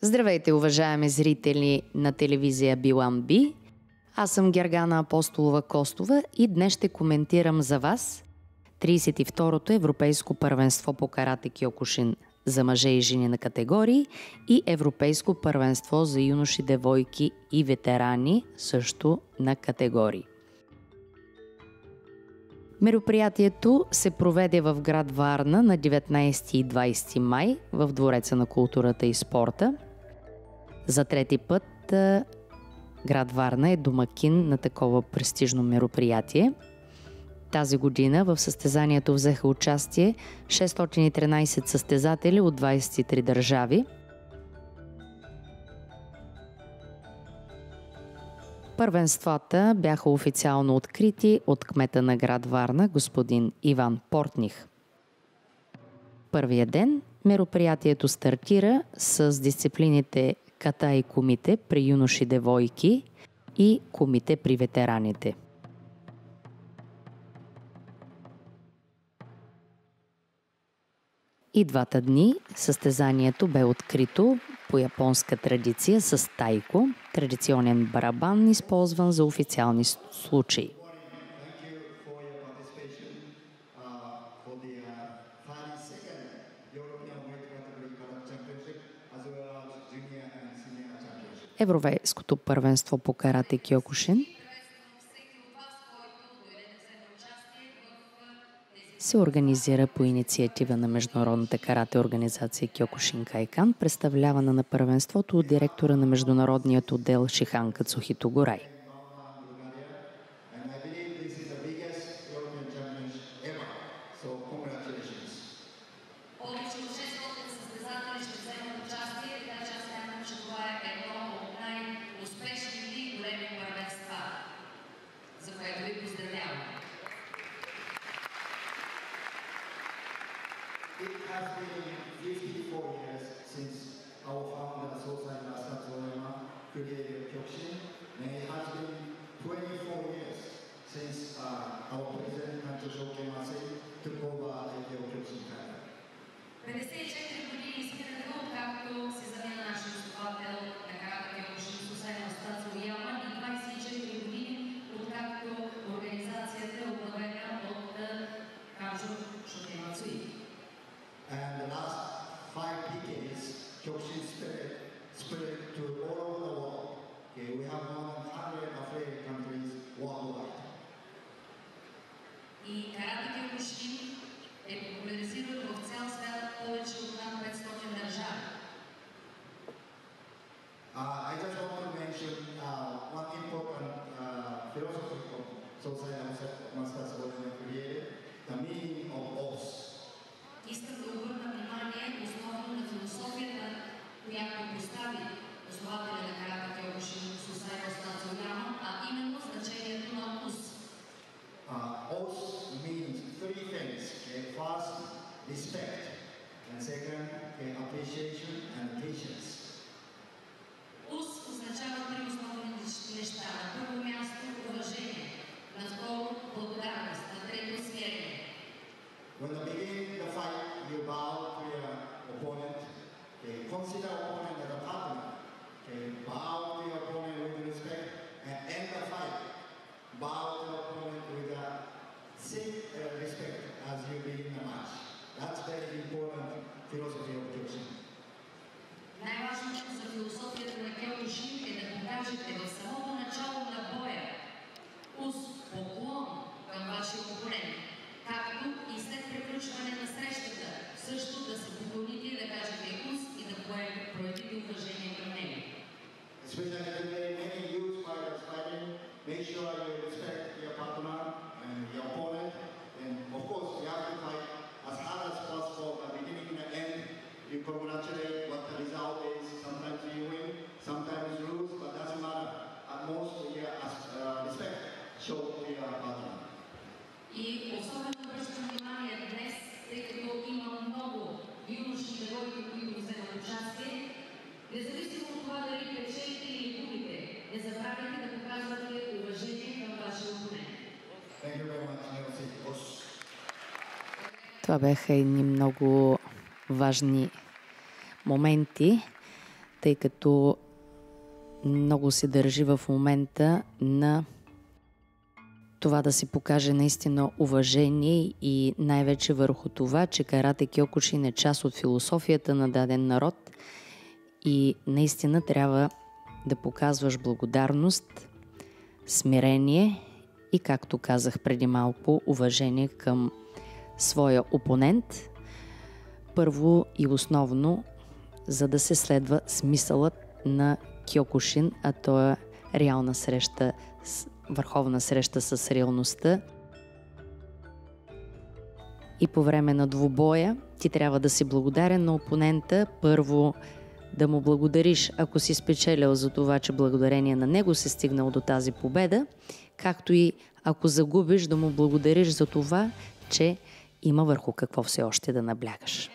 Здравейте, уважаеми зрители на телевизия B1B. Аз съм Гергана Апостолова-Костова и днес ще коментирам за вас 32-то Европейско първенство по карате Киокушин за мъже и жени на категории и Европейско първенство за юноши, девойки и ветерани също на категории. Мероприятието се проведе в град Варна на 19 и 20 май в Двореца на културата и спорта. За трети път град Варна е домакин на такова престижно мероприятие. Тази година в състезанието взеха участие 613 състезатели от 23 държави. Първенствата бяха официално открити от кмета на град Варна, господин Иван Портних. Първия ден мероприятието стартира с дисциплините ката и комите при юноши, девойки и комите при ветераните. И двата дни състезанието бе открито по японска традиция с тайко, традиционен барабан, използван за официални случаи. Европейското първенство по карате Киокушин се организира по инициатива на Международната карате организация Киокушин Кайкан, представлявана на първенството от директора на международният отдел Шихан Кацухито Горай. It has been 54 years since our founder, Sosai Master Tsunoyama, created Kyokushin, and it has been 24 years since our president, Kanto Shoken Masai, took over the Kyokushin Kaikan. 54 години изминаха, откакто се замина нашия основател на карате Киокушин Сосай Маста Тsunoyama и 24 години, откакто организацията е оглавена от Канто Shoken Masai. And the last 5 decades, Kyokushin spread to all over the world. Okay, we have more than 100 affiliate countries worldwide. И карате Киокушин е популяризиран в цял свят повече от над 500 държави. I just want to mention one important philosophy of Sosai Master Tsunoyama created, the meaning of oath. Искам да обърна внимание основно на философията, която постави основателя на карате Киокушин Сосай Маста Тsunoyama, а именно значението на ус. Oath means 3 things. Okay? First, respect, and second, appreciation and patience. Ус означава 3 основни неща. На първо място уважение, на второ благодарност, на трето смирение. When you begin the fight, you bow to your opponent. Okay? Consider opponent as a partner. Okay? Bow to your opponent with respect and end the fight. Bow to your opponent with the same respect as you begin the match. That's very important philosophy of Kyokushin. Най-важното за философията на Киокушин е да покажете в самото начало на боя ус, поклон към вашия опонент, както и след приключване на срещата също да се поклоните и да кажете ус и да проявите уважение към него. Especially today, many youth fighters fighting, make sure you respect your partner and your opponent, and of course you have to fight as hard as possible at the beginning and the end. You congratulate what the result is. Sometimes you win, sometimes you lose, but doesn't matter. At most, you respect show to your partner. И особено обръщам внимание днес, тъй като има много юноши и девойки, които вземат участие, независимо от това дали печелите или губите, не забравяйте да показвате уважение към вашия опонент. Това бяха едни много важни моменти. тъй като много се държи в момента на това да се покаже наистина уважение и най-вече върху това, че карате кьокушин е част от философията на даден народ и наистина трябва да показваш благодарност, смирение и, както казах преди малко, уважение към своя опонент. Първо и основно, за да се следва смисълът на кьокушин, а то е реална среща, върховна среща с реалността. И по време на двубоя ти трябва да си благодарен на опонента. Първо да му благодариш, ако си спечелил, за това, че благодарение на него си стигнал до тази победа, както и ако загубиш, да му благодариш за това, че има върху какво все още да наблягаш.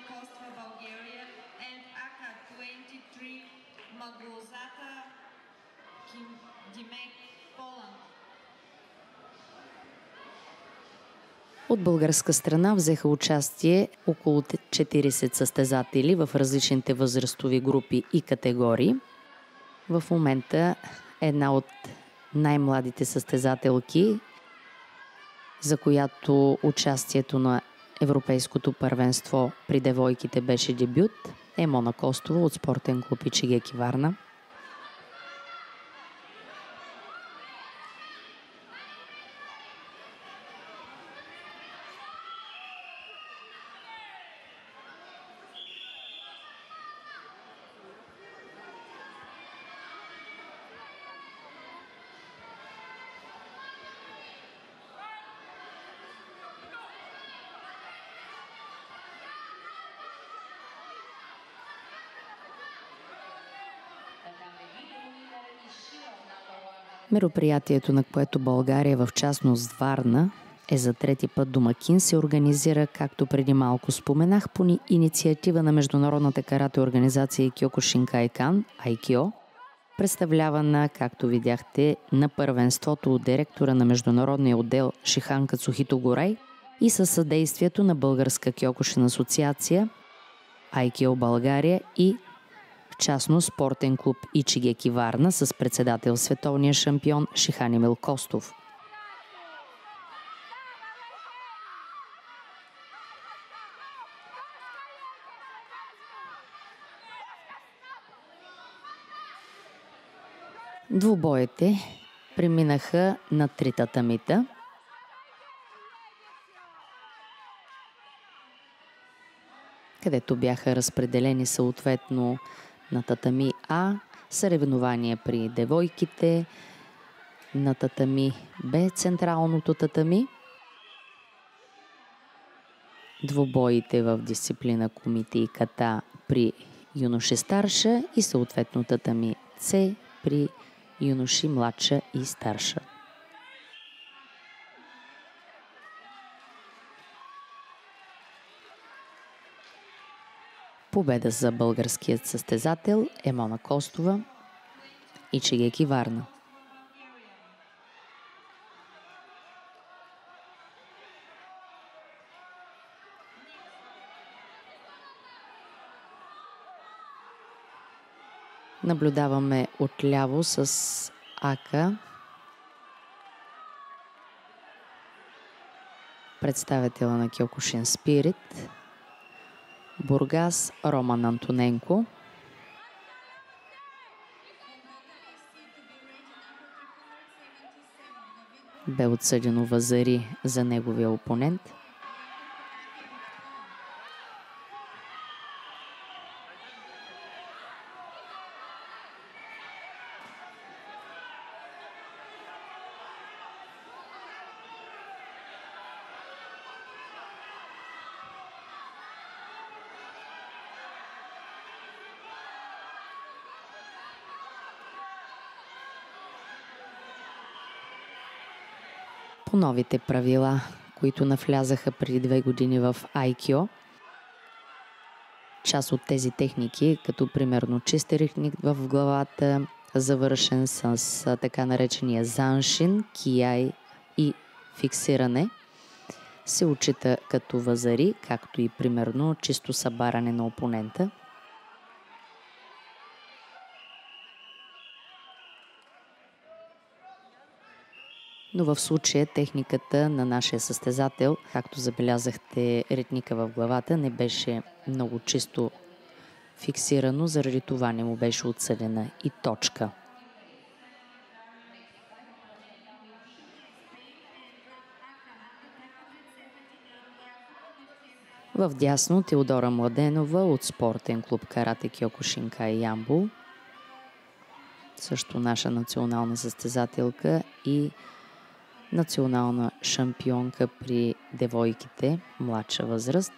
От българска страна взеха участие около 40 състезатели в различните възрастови групи и категории. В момента една от най-младите състезателки, за която участието на Европейското първенство при девойките беше дебют, е Мона Костова от спортен клуб Ичигеки Варна. Мероприятието, на което България, в частност Варна, е за трети път домакин, се организира, както преди малко споменах, по инициатива на Международната карате организация Кьокушинкай-кан, Айкио, представлявана, както видяхте, на първенството от директора на международния отдел Шихан Кацухито Горай и със съдействието на Българска кьокушин асоциация, Айкио България и в частност спортен клуб Ичигеки Варна с председател световния шампион Шихан Емил Костов. Двубоите преминаха на 3 татамита. Където бяха разпределени съответно на татами А съревнования при девойките, на татами Б централното татами, двубоите в дисциплина комите и ката при юноши старша и съответно татами С при юноши младша и старша. Победа за българският състезател е Мона Костова, Ичигеки Варна. Наблюдаваме отляво с Ака, представителя на Кьокушин Спирит, Бургас Роман Антоненко. Бе отсъдено Вазари за неговия опонент. По новите правила, които навлязаха преди 2 години в Айкио, част от тези техники, като примерно чист ритник в главата, завършен с така наречения заншин, кияй и фиксиране, се учита като вазари, както и примерно чисто събаране на опонента. Но в случая техниката на нашия състезател, както забелязахте, ритника в главата не беше много чисто фиксирано, заради това не му беше отсъдена и точка. В дясно Теодора Младенова от спортен клуб Карате Киокушинкай Ямбол. Също наша национална състезателка и национална шампионка при девойките, младша възраст.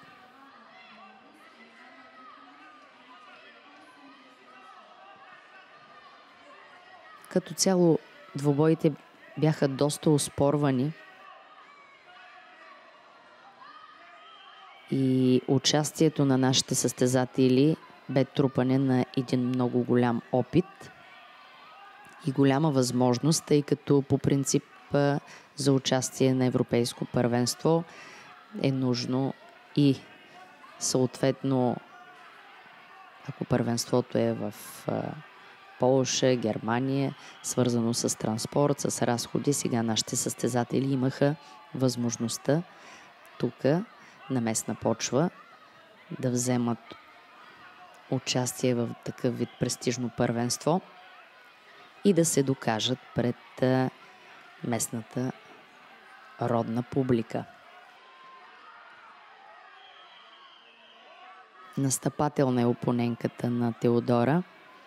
Като цяло двубоите бяха доста оспорвани и участието на нашите състезатели бе трупане на един много голям опит и голяма възможност, тъй като по принцип за участие на европейско първенство е нужно и съответно, ако първенството е в Полша, Германия, свързано с транспорт, с разходи, сега нашите състезатели имаха възможността тук на местна почва да вземат участие в такъв вид престижно първенство и да се докажат пред местната родна публика. Настъпателна е опоненката на Теодора.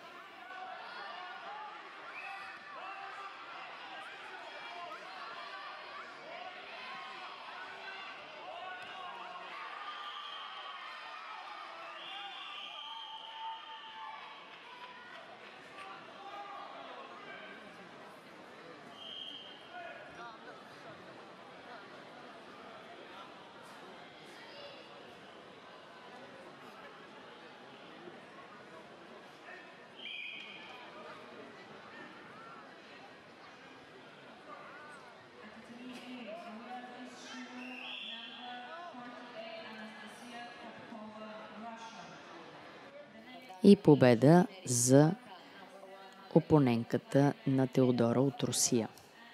И победа за опоненката на Теодора от Русия.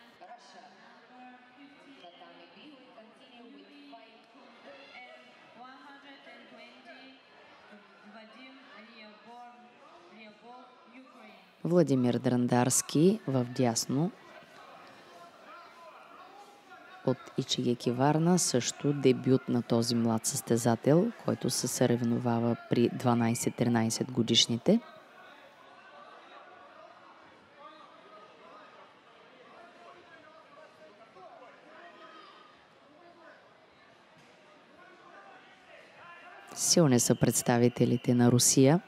Владимир Драндарски в дясно от Ичигеки Варна, също дебют на този млад състезател, който се съревновава при 12-13 годишните. Силни са представителите на Русия.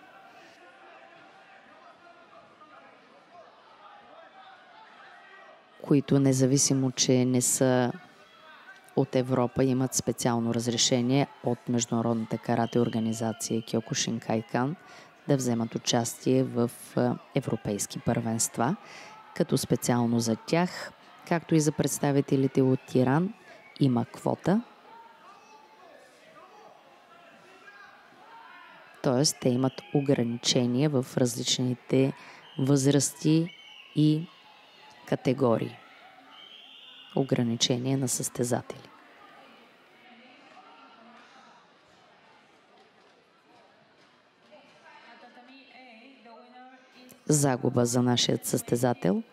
Които независимо, че не са от Европа, имат специално разрешение от Международната карате организация Киокушинкай-кан да вземат участие в европейски първенства, като специално за тях, както и за представителите от Иран, има квота. Тоест, те имат ограничения в различните възрасти и категории. Ограничение на състезатели. Загуба за нашият състезател.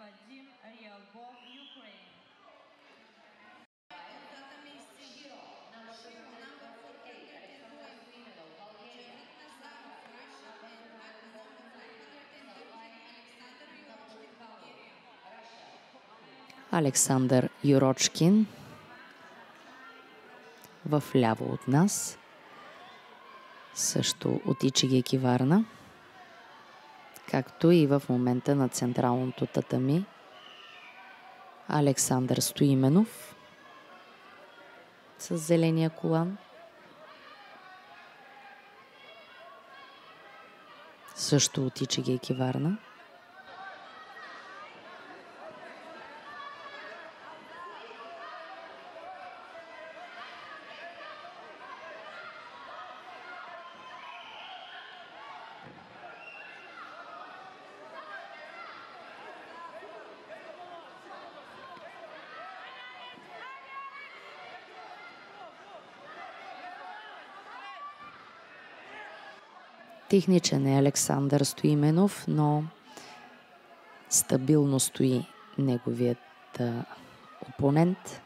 Александър Юрочкин в ляво от нас, също от Ичигеки Варна, както и в момента на централното татами Александър Стоименов с зеления колан, също от Ичигеки Варна. Техничен е Александър Стоименов, но стабилно стои неговият опонент.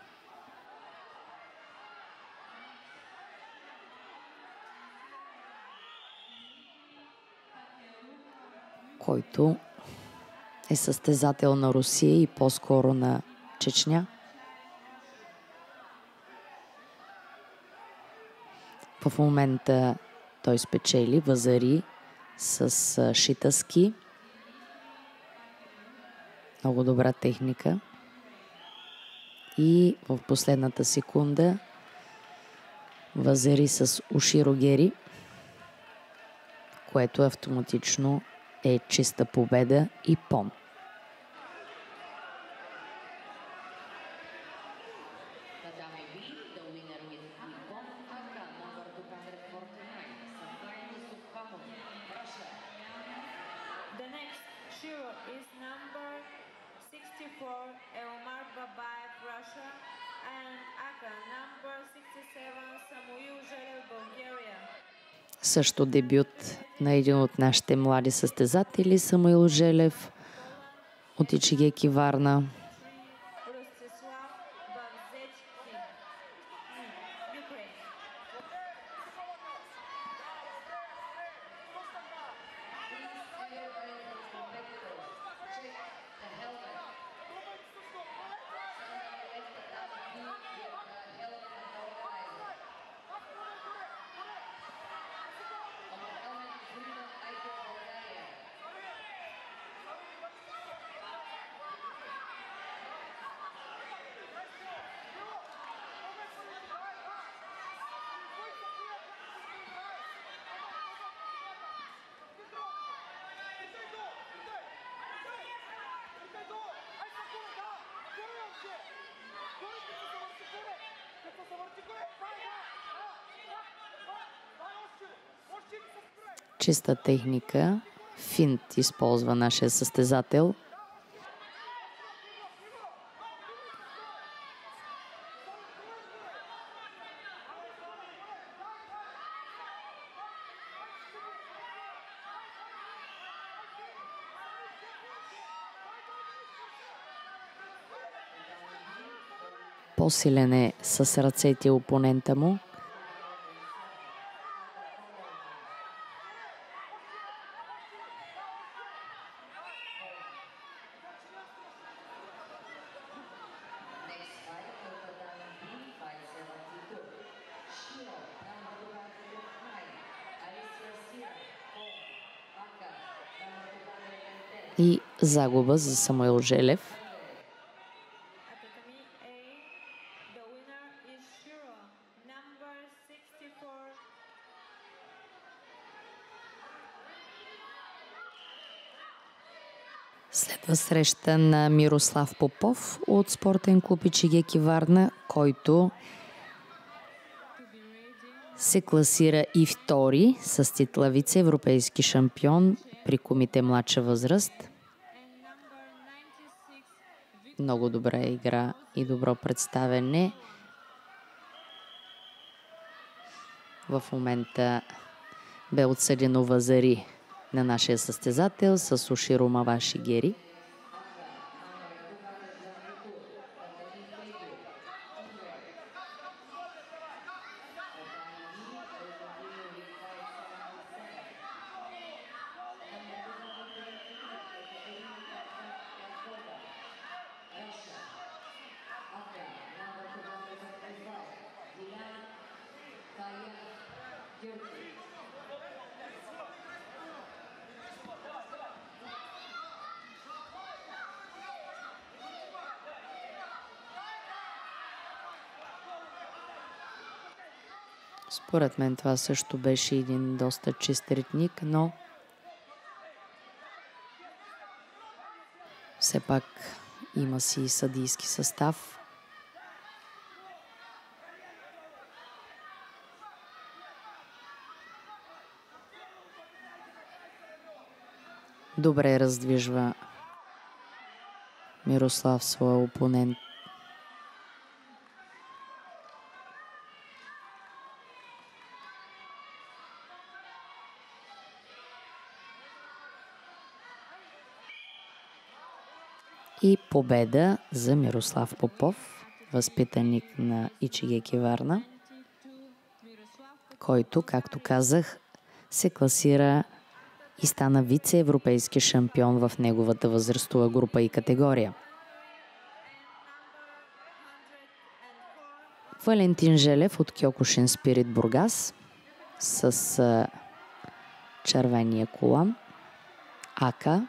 Който е състезател на Русия и по-скоро на Чечня. В момента той спечели Вазари с Шитаски. Много добра техника. И в последната секунда Вазари с Уширогери, което автоматично е чиста победа и пон. Също дебют на един от нашите млади състезатели, Самуил Желев от Ичигеки, Варна. Чиста техника. Финт използва нашия състезател. По-силен е с ръцете опонента му. И загуба за Самуил Желев. Следва среща на Мирослав Попов от спортен клуб Ичигеки, Варна, който се класира и втори с титла вице-европейски шампион при комите младша възраст. Много добра игра и добро представяне. В момента бе отсъдено Вазари на нашия състезател с Уширо Маваши Гери. Според мен това също беше един доста чист ритник, но все пак има си съдийски състав. Добре раздвижва Мирослав своя опонент. И победа за Мирослав Попов, възпитаник на Ичигеки Варна, който, както казах, се класира и стана вице-европейски шампион в неговата възрастова група и категория. Валентин Желев от Кьокушин Спирит Бургас с червения колан Ака.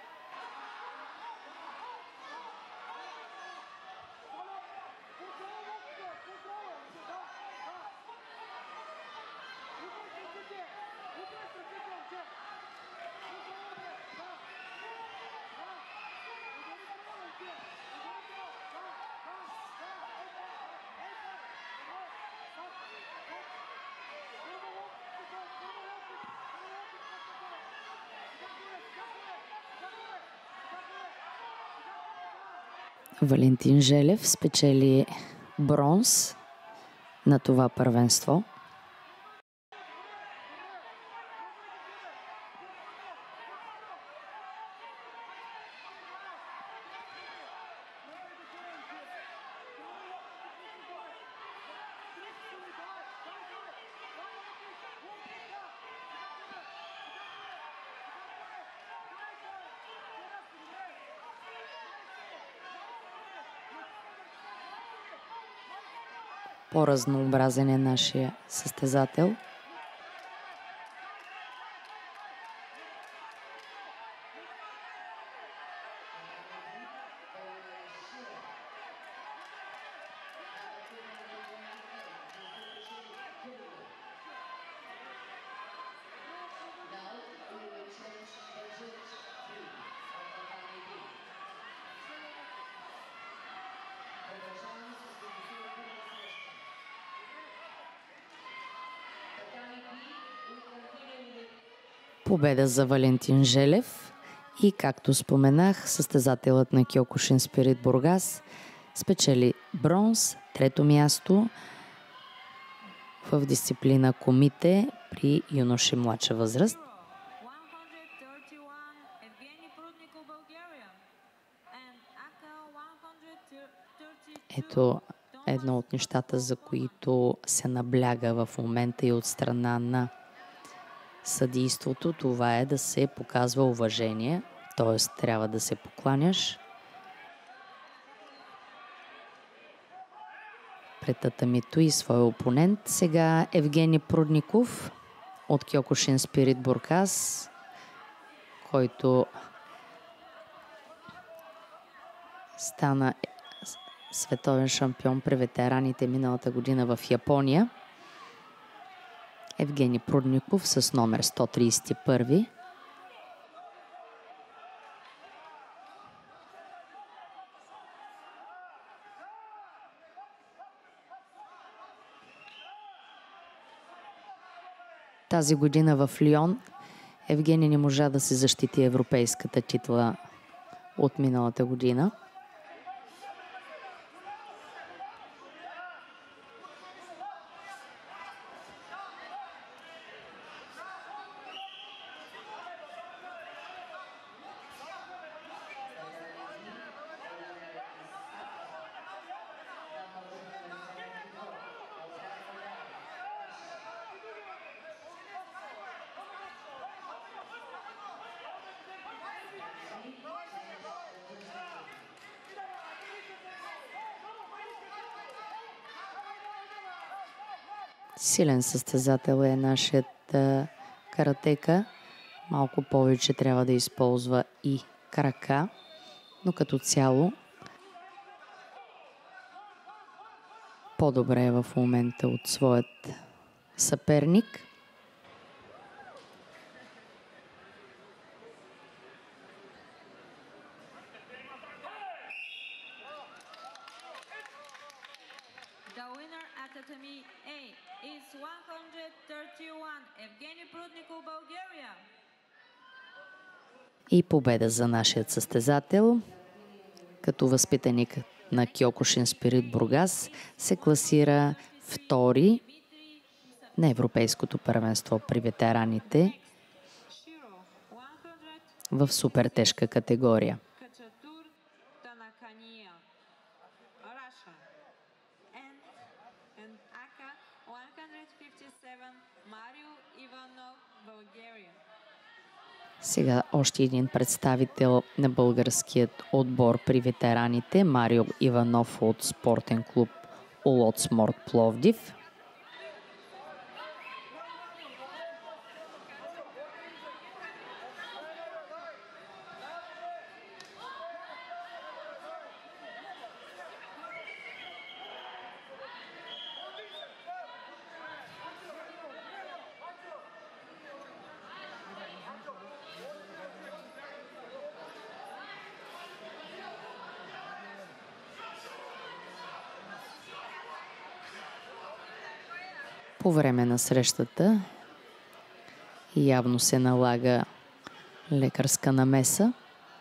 Валентин Желев спечели бронз на това първенство. По-разнообразен е нашия състезател. Победа за Валентин Желев и, както споменах, състезателът на Кьокушин Спирит Бургас спечели бронз, трето място в дисциплина комите при юноши младша възраст. Ето едно от нещата, за които се набляга в момента и от страна на съдийството, това е да се показва уважение, т.е. трябва да се покланяш пред татамито и своя опонент. Сега Евгений Прудников от Кьокушин Спирит Бургас, който стана световен шампион при ветераните миналата година в Япония. Евгений Прудников с номер 131. Тази година в Лион Евгений не можа да се защити европейската титла от миналата година. Силен състезател е нашият каратека. Малко повече трябва да използва и крака, но като цяло по-добре е в момента от своят съперник. И победа за нашият състезател, като възпитаник на Кьокушин Спирит Бургас се класира втори на Европейското първенство при ветераните в супертежка категория. Сега още един представител на българският отбор при ветераните, Марио Иванов от спортен клуб Улотсморт Пловдив. По време на срещата явно се налага лекарска намеса.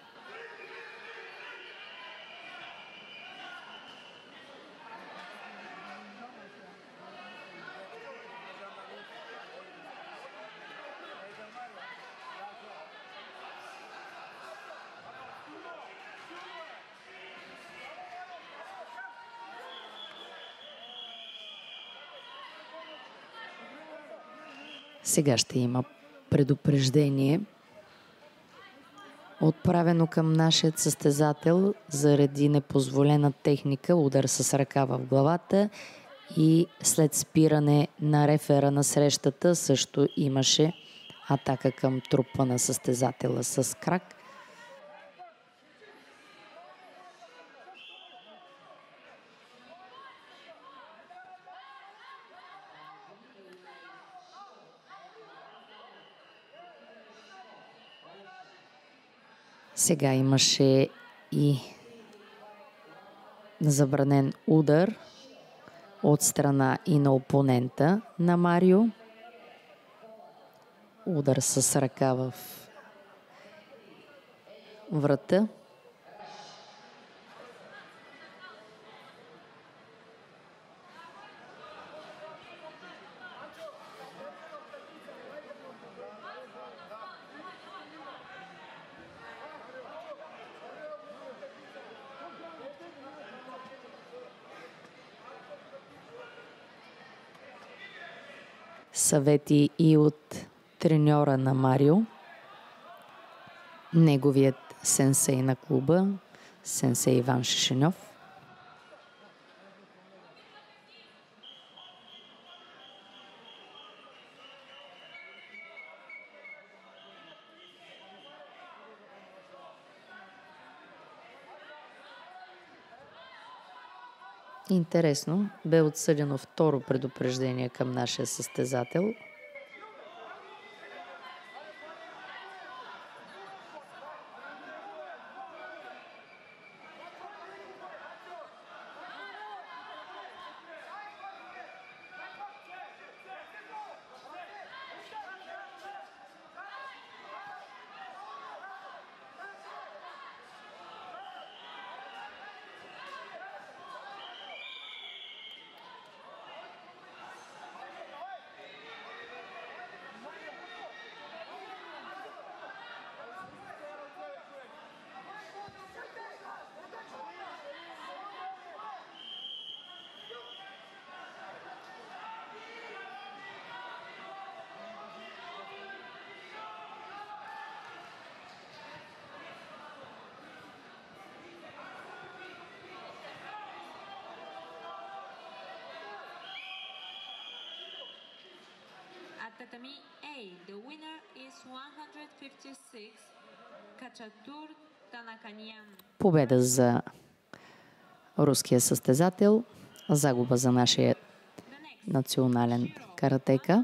Сега ще има предупреждение, отправено към нашия състезател заради непозволена техника, удар с ръка в главата, и след спиране на рефера на срещата също имаше атака към трупа на състезателя с крак. Сега имаше и забранен удар от страна и на опонента на Марио. Удар с ръка в врата. Съвети и от треньора на Марио, неговият сенсей на клуба, сенсей Иван Шишеньов. Интересно, бе отсъдено второ предупреждение към нашия състезател. Tatami A, the winner is 156, Kachatur Tanakanian. Победа за руския състезател, загуба за нашия национален каратека.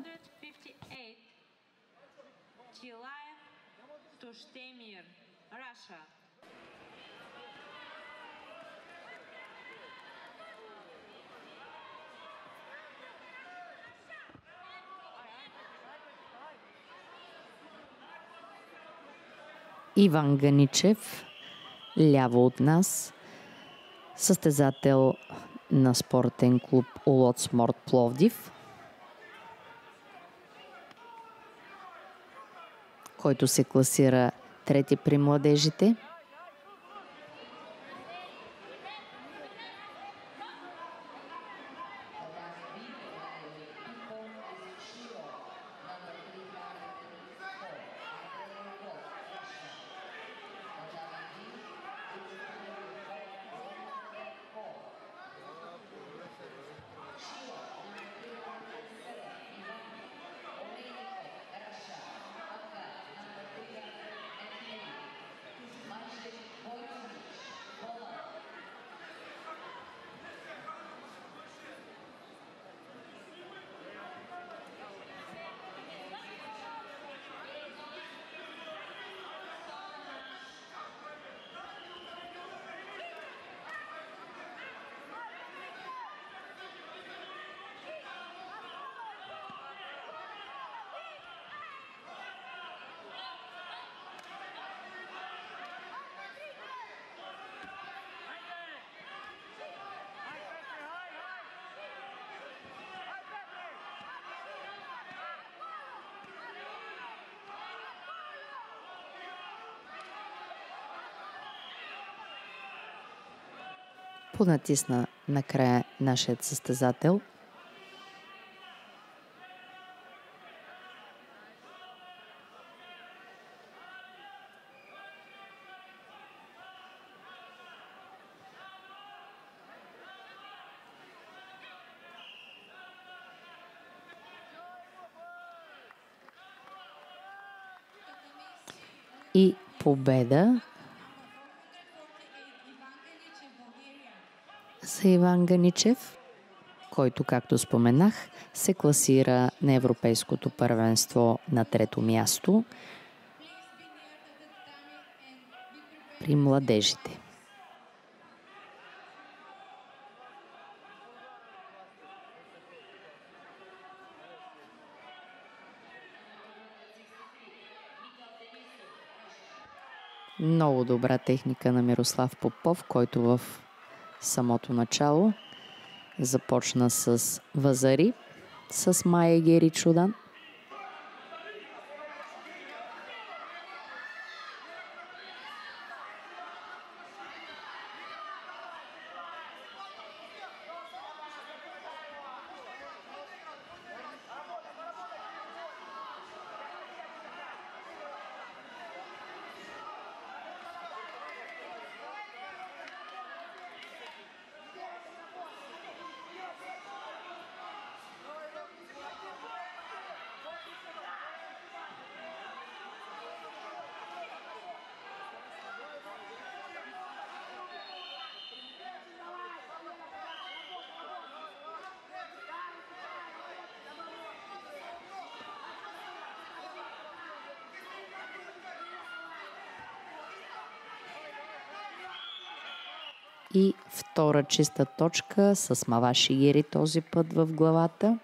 Иван Ганичев, ляво от нас, състезател на спортен клуб Улотсморт Пловдив, който се класира трети при младежите. Понатисна накрая нашият състезател. И победа за Иван Ганичев, който, както споменах, се класира на Европейското първенство на 3-то място при младежите. Много добра техника на Мирослав Попов, който в самото начало започна с вазари с Майя Гери-Чудан. И втора чиста точка с Маваши Гери този път в главата,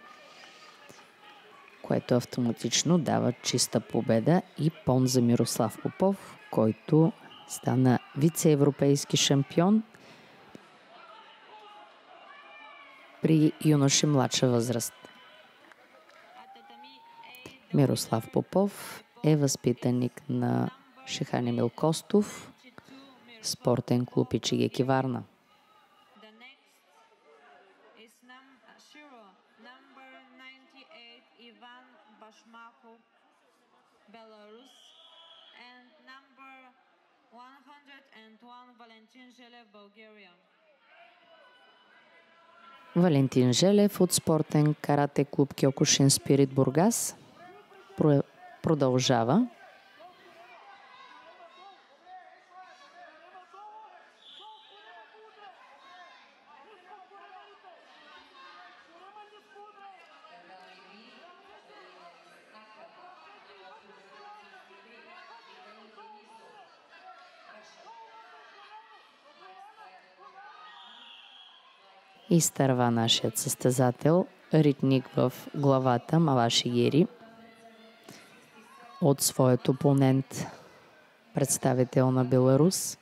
което автоматично дава чиста победа и пон за Мирослав Попов, който стана вице-европейски шампион при юноше младша възраст. Мирослав Попов е възпитаник на Шехани Милкостов, спортен клуб Ичигеки Варна. Belarus, and number 101 Valentin Zhelev, Bulgaria. Валентин Желев от спортен карате клуб Кьокушин Спирит Бургас продължава. Изтърва нашият състезател ритник в главата Маваши Гери от своят опонент, представител на Беларус.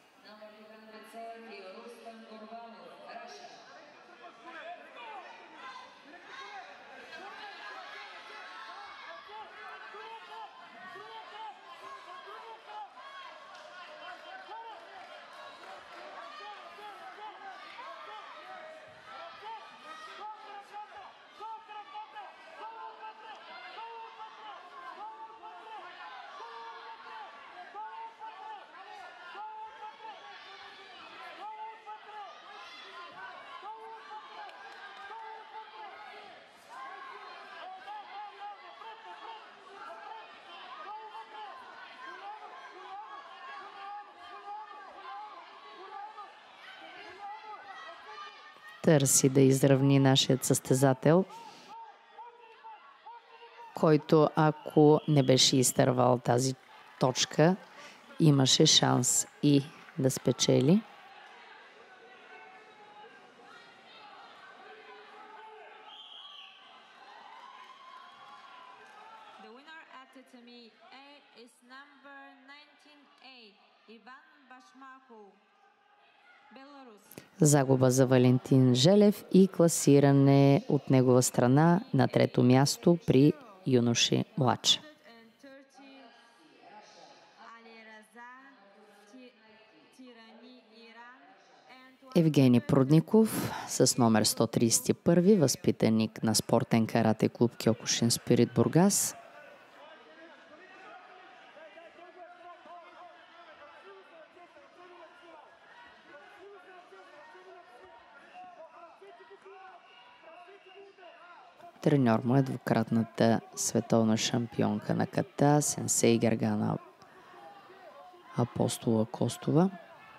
Търси да изравни нашият състезател, който, ако не беше изтървал тази точка, имаше шанс и да спечели. The winner at Tatami A is number 19A, Ivan Bashmakov, Belarus. Загуба за Валентин Желев и класиране от негова страна на 3-то място при юноши младши. Alireza Tirani, Iran, and Евгений Прудников с номер 131, възпитаник на спортен карате клуб Кьокушин Спирит Бургас. Треньор му е двукратната световна шампионка на ката сенсей Гергана Апостола Костова.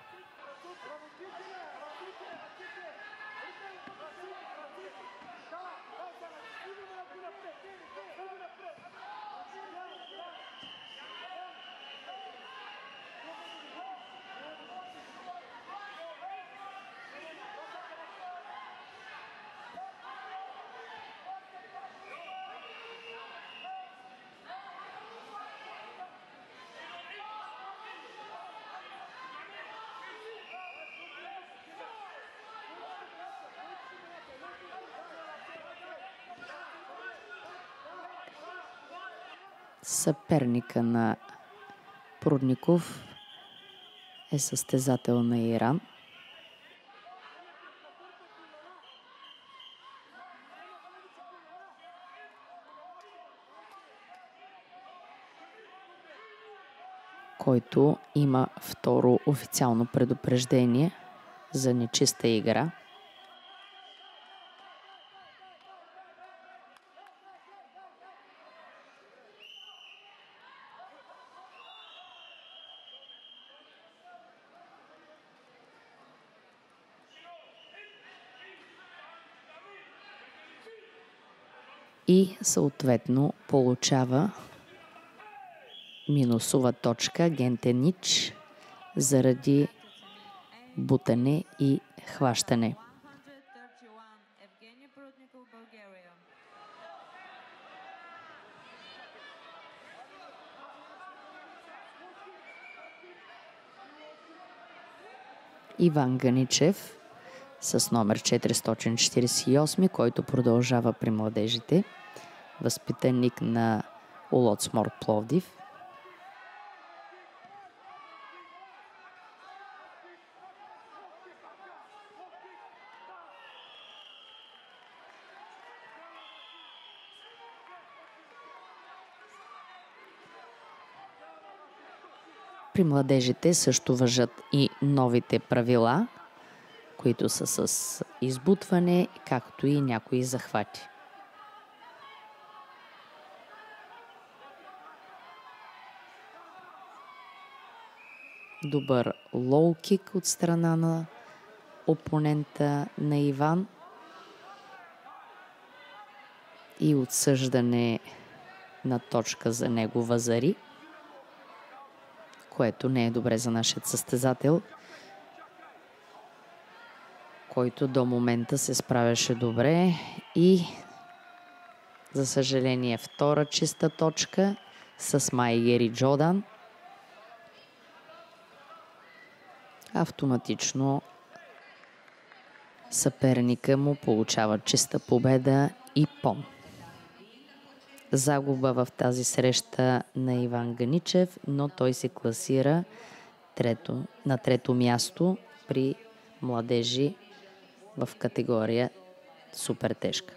Съперника на Прудников е състезател на Иран. Който има второ официално предупреждение за нечиста игра. И съответно получава минусова точка Гентенич заради бутане и хващане. Иван Ганичев с номер 448, който продължава при младежите, възпитаник на Улоцморт Пловдив. При младежите също важат и новите правила, които са с избутване, както и някои захвати. Добър лоу-кик от страна на опонента на Иван и отсъждане на точка за него Вазари, което не е добре за нашия състезател, който до момента се справяше добре и за съжаление втора чиста точка с Майгери Джодан. Автоматично съперника му получава чиста победа и пон. Загуба в тази среща на Иван Ганичев, но той се класира на трето място при младежи в категория супер тежка.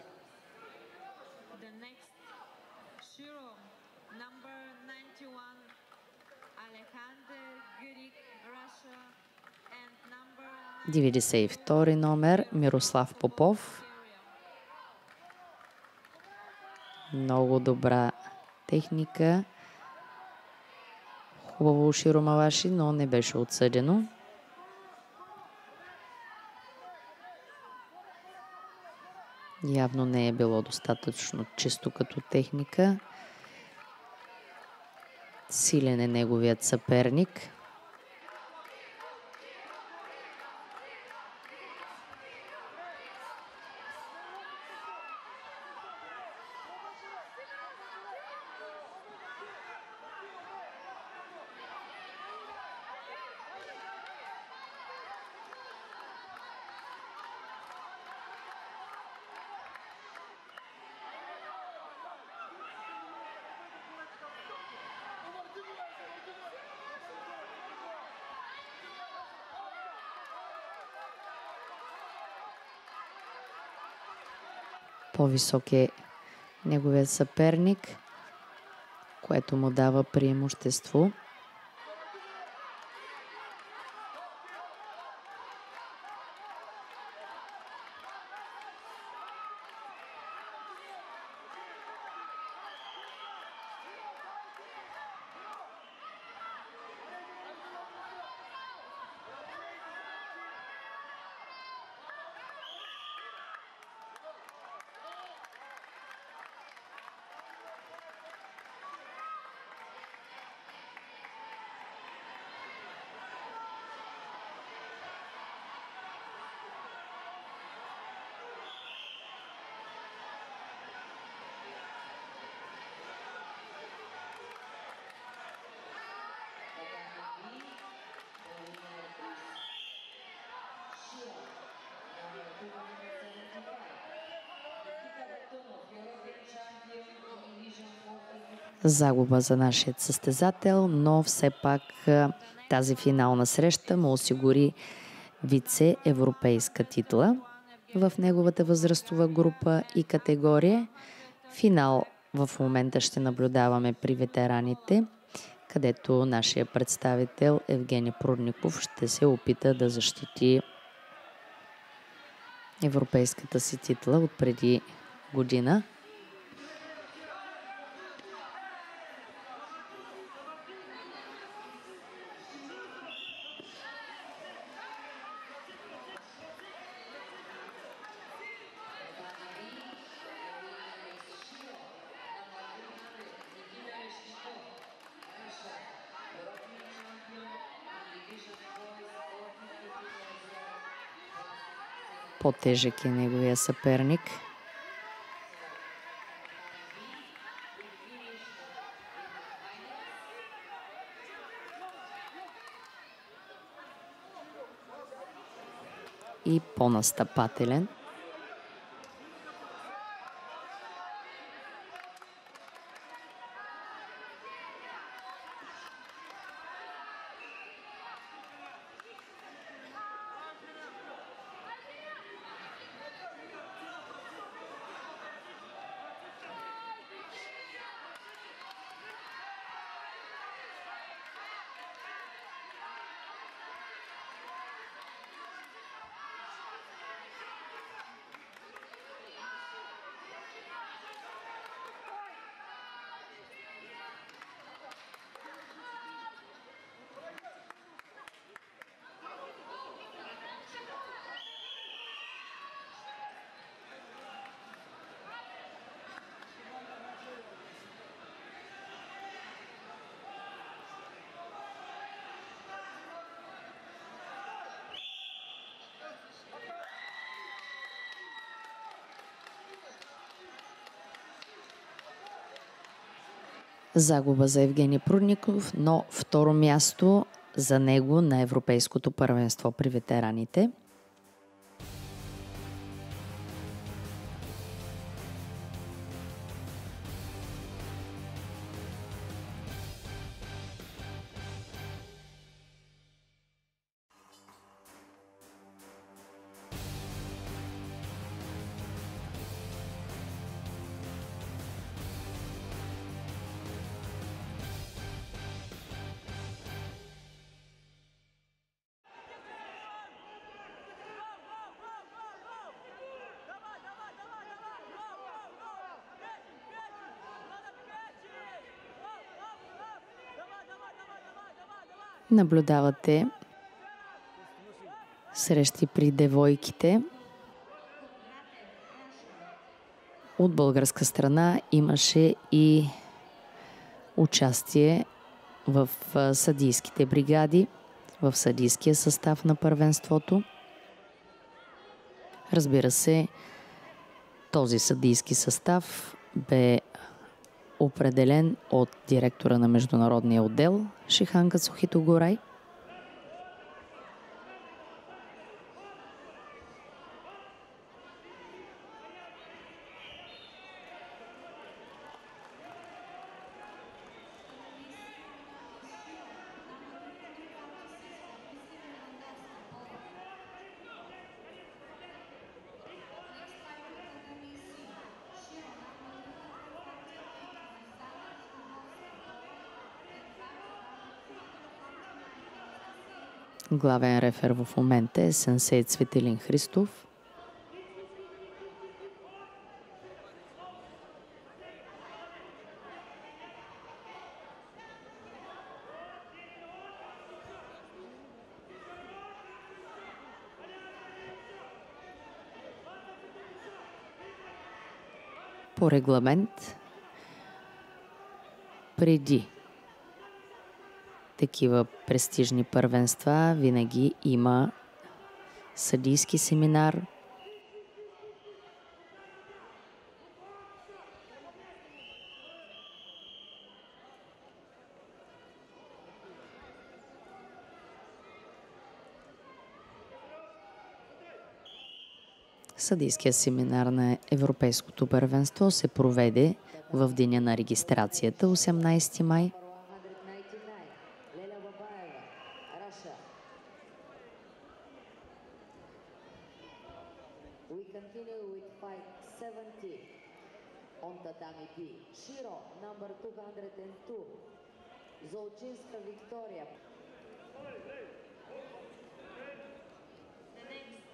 Дивидесет и втори номер Мирослав Попов. Много добра техника. Хубаво уширомаваши, но не беше отсъдено. Явно не е било достатъчно чисто като техника. Силен е неговият съперник. По-висок е неговият съперник, което му дава преимущество. Загуба за нашия състезател, но все пак тази финална среща му осигури вице-европейска титла в неговата възрастова група и категория. Финал в момента ще наблюдаваме при ветераните, където нашия представител Евгений Прудников ще се опита да защити европейската си титла от преди година. По-тежък е неговия съперник. И по-настъпателен. Загуба за Евгений Прудников, но второ място за него на Европейското първенство при ветераните. Наблюдавате срещи при девойките. От българска страна имаше и участие в съдийските бригади, в съдийския състав на първенството. Разбира се, този съдийски състав бе определен от директора на международния отдел Шихан Кацухито-Горай. Главен рефер в момента е сенсей Цветелин Христов. По регламент, преди такива престижни първенства винаги има съдийски семинар, Съдийския семинар на Европейското първенство се проведе в деня на регистрацията, 18 май. We continue with fight 70 on tatami B. Shiro, number 202. Zolczynska Victoria. The next,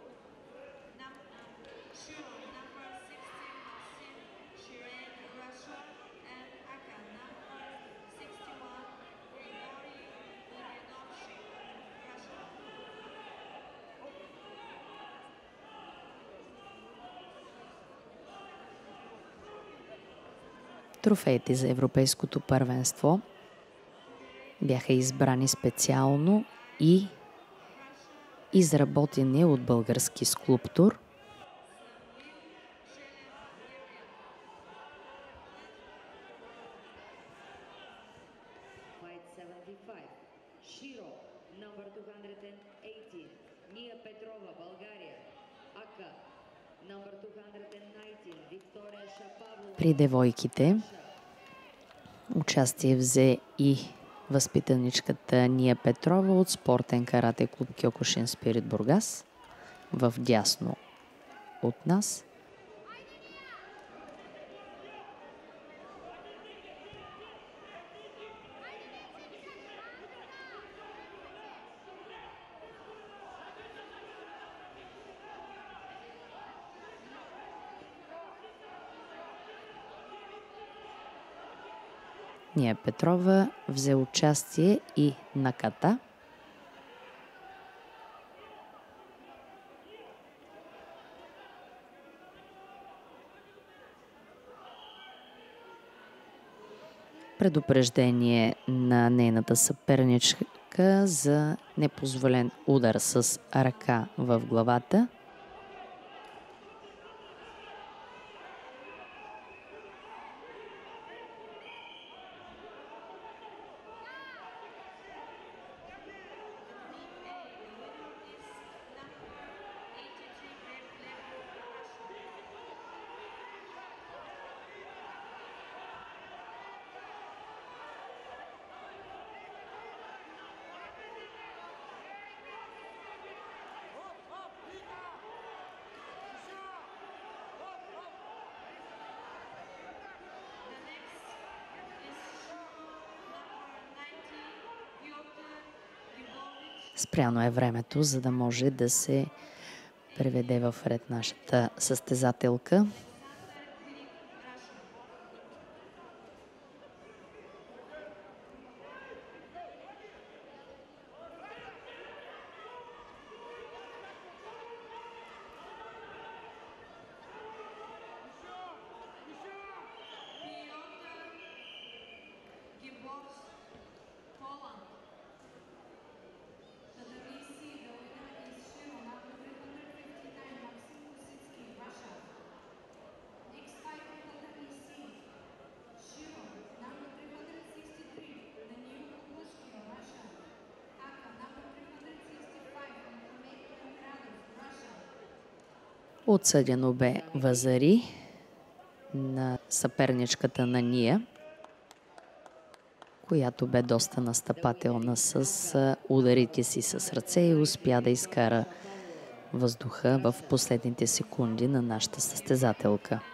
Shiro, number 16, Maxim Shiren, Russia, and Aka, number 61, Grigori Budianovsky, Russia. Трофеите за Европейското първенство бяха избрани специално и изработени от български скулптор. Fight 75. Shiro, number 218. Nia Petrova, Bulgaria. Aka, number 219. Victoria Shapavlova. При девойките участие взе и възпитаничката Ния Петрова от спортен карате клуб Кьокушин Спирит Бургас, в дясно от нас. Ния Петрова взе участие и на ката. Предупреждение на нейната съперничка за непозволен удар с ръка в главата. Спряно е времето, за да може да се преведе в ред нашата състезателка. Отсъдено бе Вазари на съперничката на Ния, която бе доста настъпателна с ударите си с ръце и успя да изкара въздуха в последните секунди на нашата състезателка.